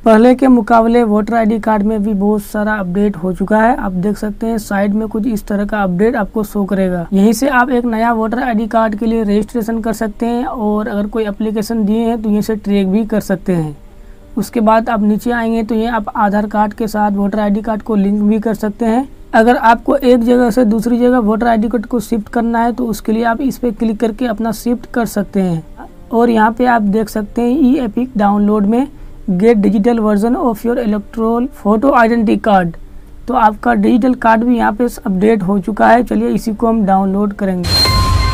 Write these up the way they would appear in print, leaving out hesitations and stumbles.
पहले के मुकाबले वोटर आईडी कार्ड में भी बहुत सारा अपडेट हो चुका है। आप देख सकते हैं साइड में कुछ इस तरह का अपडेट आपको शो करेगा। यहीं से आप एक नया वोटर आईडी कार्ड के लिए रजिस्ट्रेशन कर सकते हैं और अगर कोई एप्लीकेशन दिए हैं तो यहीं से ट्रैक भी कर सकते हैं। उसके बाद आप नीचे आएंगे तो ये आप आधार कार्ड के साथ वोटर आईडी कार्ड को लिंक भी कर सकते हैं। अगर आपको एक जगह से दूसरी जगह वोटर आईडी कार्ड को शिफ्ट करना है तो उसके लिए आप इस पर क्लिक करके अपना शिफ्ट कर सकते हैं। और यहाँ पे आप देख सकते हैं ई एपिक डाउनलोड में get digital version of your electoral photo identity card. तो आपका डिजिटल कार्ड भी यहाँ पे अपडेट हो चुका है। चलिए इसी को हम डाउनलोड करेंगे।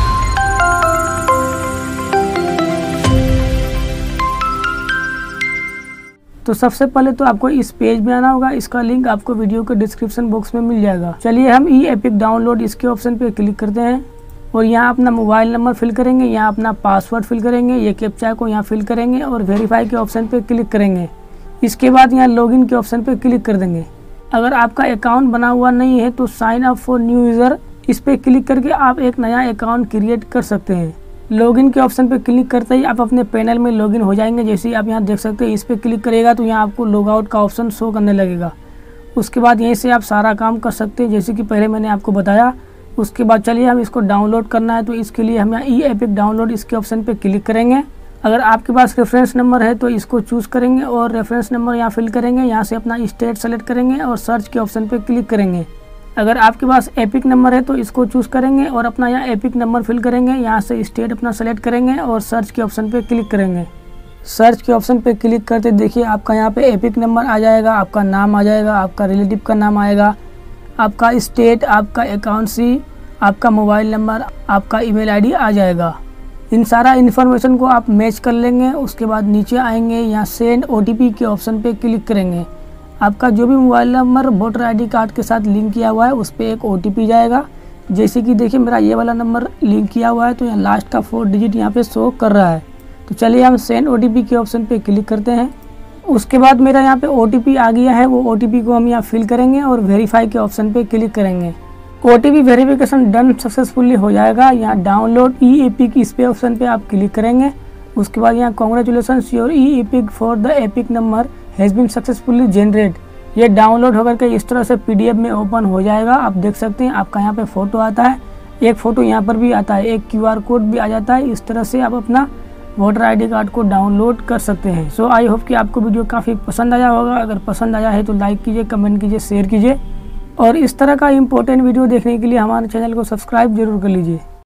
तो सबसे पहले तो आपको इस पेज में आना होगा। इसका लिंक आपको वीडियो के डिस्क्रिप्शन बॉक्स में मिल जाएगा। चलिए हम ई एपिक डाउनलोड इसके ऑप्शन पे क्लिक करते हैं और यहाँ अपना मोबाइल नंबर फिल करेंगे, यहाँ अपना पासवर्ड फिल करेंगे, ये कैप्चा को यहाँ फिल करेंगे और वेरीफाई के ऑप्शन पे क्लिक करेंगे। इसके बाद यहाँ लॉगिन के ऑप्शन पे क्लिक कर देंगे। अगर आपका अकाउंट बना हुआ नहीं है तो sign up for new user इस पर क्लिक करके आप एक नया अकाउंट क्रिएट कर सकते हैं। लॉगिन के ऑप्शन पे क्लिक करते ही आप अपने पैनल में लॉगिन हो जाएंगे। जैसे ही आप यहाँ देख सकते हैं इस पर क्लिक करेगा तो यहाँ आपको लॉग आउट का ऑप्शन शो करने लगेगा। उसके बाद यहीं से आप सारा काम कर सकते हैं जैसे कि पहले मैंने आपको बताया। उसके बाद चलिए हम इसको डाउनलोड करना है तो इसके लिए हम यहाँ ई एपिक डाउनलोड इसके ऑप्शन पे क्लिक करेंगे। अगर आपके पास रेफरेंस नंबर है तो इसको चूज़ करेंगे और रेफरेंस नंबर यहाँ फिल करेंगे। यहाँ से अपना स्टेट सेलेक्ट करेंगे और सर्च के ऑप्शन पे क्लिक करेंगे। अगर आपके पास एपिक नंबर है तो इसको चूज़ करेंगे और अपना यहाँ एपिक नंबर फिल करेंगे। यहाँ से स्टेट अपना सेलेक्ट करेंगे और सर्च के ऑप्शन पे क्लिक करेंगे। सर्च के ऑप्शन पे क्लिक करते देखिए आपका यहाँ पे एपिक नंबर आ जाएगा, आपका नाम आ जाएगा, आपका रिलेटिव का नाम आएगा, आपका स्टेट, आपका अकाउंट सी, आपका मोबाइल नंबर, आपका ईमेल आईडी आ जाएगा। इन सारा इन्फॉर्मेशन को आप मैच कर लेंगे। उसके बाद नीचे आएंगे, यहाँ सेंड ओटीपी के ऑप्शन पे क्लिक करेंगे। आपका जो भी mobile number voter ID card के साथ लिंक किया हुआ है उस पर एक ओटीपी जाएगा। जैसे कि देखिए मेरा ये वाला नंबर लिंक किया हुआ है तो यहाँ लास्ट का 4 डिजिट यहाँ पे शो कर रहा है। तो चलिए हम सेंड ओटीपी के ऑप्शन पे क्लिक करते हैं। उसके बाद मेरा यहाँ पे ओटीपी आ गया है, वो ओटीपी को हम यहाँ फिल करेंगे और वेरीफाई के ऑप्शन पे क्लिक करेंगे। ओटीपी वेरिफिकेशन डन सक्सेसफुली हो जाएगा। यहाँ डाउनलोड ई एपिक इस पे ऑप्शन पे आप क्लिक करेंगे। उसके बाद यहाँ congratulations your E EPIC for the EPIC number has been successfully generate. ये डाउनलोड होकर के इस तरह से पीडीएफ में ओपन हो जाएगा। आप देख सकते हैं आपका यहाँ पे फ़ोटो आता है, एक फ़ोटो यहाँ पर भी आता है, एक क्यूआर कोड भी आ जाता है। इस तरह से आप अपना वोटर आईडी कार्ड को डाउनलोड कर सकते हैं। सो आई होप कि आपको वीडियो काफ़ी पसंद आया होगा। अगर पसंद आया है तो लाइक कीजिए, कमेंट कीजिए, शेयर कीजिए और इस तरह का इंपॉर्टेंट वीडियो देखने के लिए हमारे चैनल को सब्सक्राइब जरूर कर लीजिए।